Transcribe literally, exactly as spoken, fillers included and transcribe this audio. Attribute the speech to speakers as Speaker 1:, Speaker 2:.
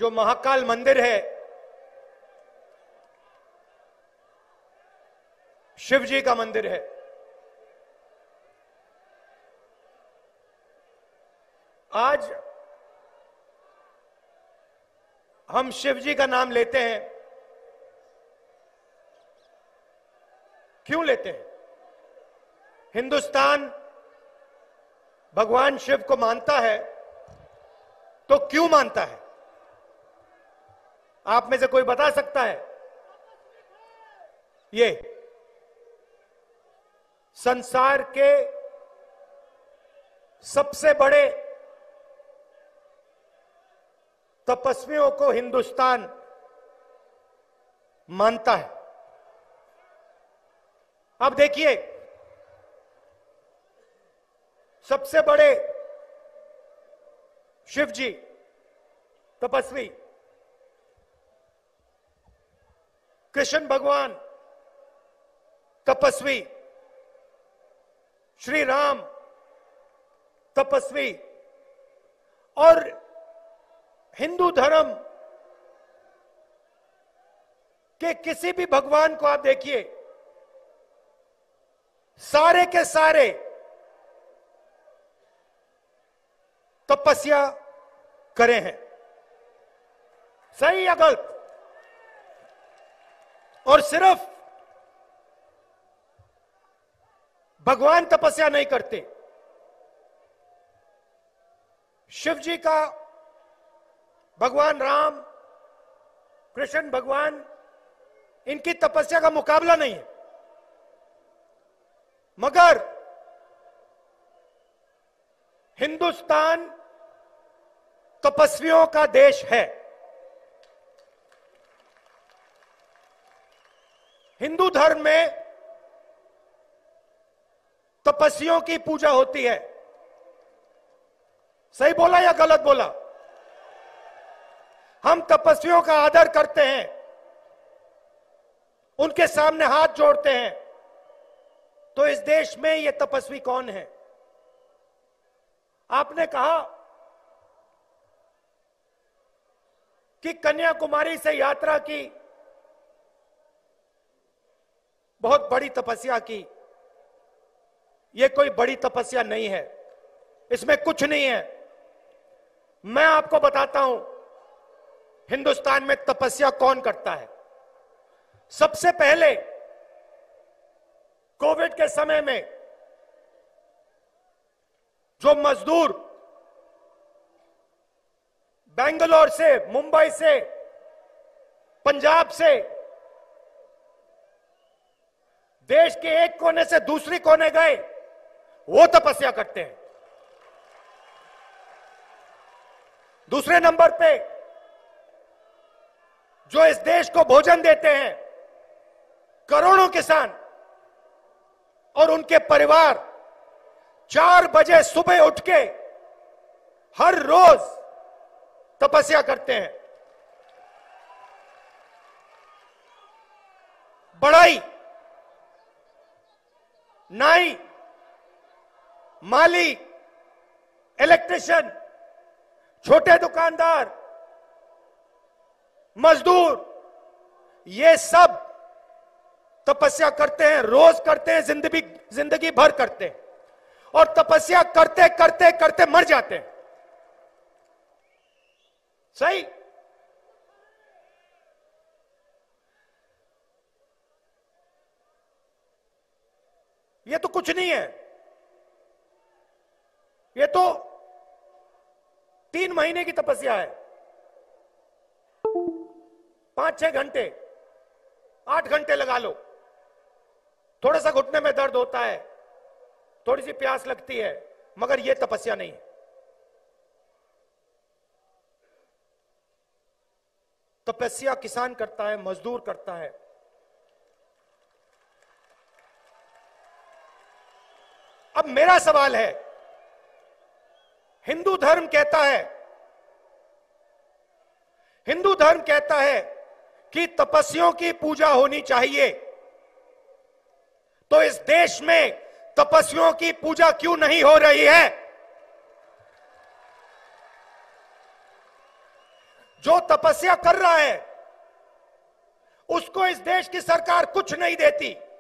Speaker 1: जो महाकाल मंदिर है, शिव जी का मंदिर है। आज हम शिव जी का नाम लेते हैं। क्यों लेते हैं? हिंदुस्तान भगवान शिव को मानता है, तो क्यों मानता है? आप में से कोई बता सकता है? ये संसार के सबसे बड़े तपस्वियों को हिंदुस्तान मानता है। अब देखिए, सबसे बड़े शिव जी तपस्वी कृष्ण भगवान तपस्वी, श्री राम तपस्वी, और हिंदू धर्म के किसी भी भगवान को आप देखिए, सारे के सारे तपस्या करे हैं। सही या गलत? और सिर्फ भगवान तपस्या नहीं करते, शिव जी का भगवान राम, कृष्ण भगवान, इनकी तपस्या का मुकाबला नहीं है। मगर हिंदुस्तान तपस्वियों का देश है। हिंदू धर्म में तपस्वियों की पूजा होती है। सही बोला या गलत बोला? हम तपस्वियों का आदर करते हैं, उनके सामने हाथ जोड़ते हैं। तो इस देश में ये तपस्वी कौन है? आपने कहा कि कन्याकुमारी से यात्रा की, बहुत बड़ी तपस्या की। यह कोई बड़ी तपस्या नहीं है, इसमें कुछ नहीं है। मैं आपको बताता हूं हिंदुस्तान में तपस्या कौन करता है। सबसे पहले कोविड के समय में जो मजदूर बेंगलोर से, मुंबई से, पंजाब से, देश के एक कोने से दूसरे कोने गए, वो तपस्या करते हैं। दूसरे नंबर पे जो इस देश को भोजन देते हैं, करोड़ों किसान और उनके परिवार चार बजे सुबह उठ के हर रोज तपस्या करते हैं। बढ़ई, नाई, माली, इलेक्ट्रिशियन, छोटे दुकानदार, मजदूर, ये सब तपस्या करते हैं, रोज करते हैं, जिंदगी जिंदगी भर करते हैं, और तपस्या करते करते करते मर जाते हैं। सही? ये तो कुछ नहीं है। ये तो तीन महीने की तपस्या है। पांच छह घंटे, आठ घंटे लगा लो। थोड़ा सा घुटने में दर्द होता है, थोड़ी सी प्यास लगती है, मगर यह तपस्या नहीं है। तपस्या किसान करता है, मजदूर करता है। अब मेरा सवाल है, हिंदू धर्म कहता है हिंदू धर्म कहता है कि तपस्वियों की पूजा होनी चाहिए, तो इस देश में तपस्वियों की पूजा क्यों नहीं हो रही है? जो तपस्या कर रहा है उसको इस देश की सरकार कुछ नहीं देती।